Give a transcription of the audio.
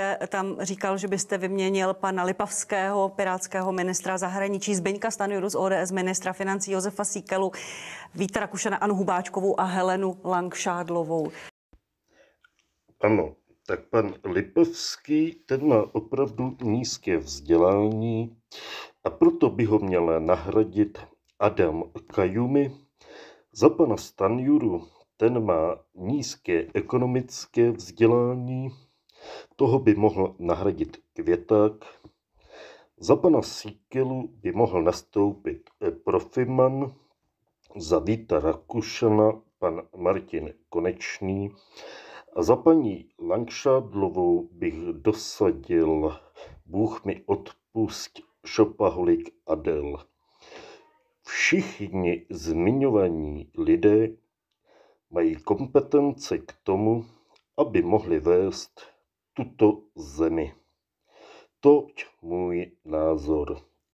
tam říkal, že byste vyměnil pana Lipavského, pirátského ministra zahraničí, Zbyňka Stanjuru z ODS, ministra financí Josefa Síkelu, Víta Rakušana, Annu Hubáčkovou a Helenu Langšádlovou. Ano, tak pan Lipavský, ten má opravdu nízké vzdělání a proto by ho měla nahradit Adam Kajumi. Za pana Stanjuru, ten má nízké ekonomické vzdělání, toho by mohl nahradit Květák. Za pana Síkelu by mohl nastoupit Profiman, za Víta Rakušana pan Martin Konečný a za paní Langšádlovou bych dosadil, Bůh mi odpusť, šopaholik Adel. Všichni zmiňovaní lidé mají kompetence k tomu, aby mohli vést tuto zemi. Toť můj názor.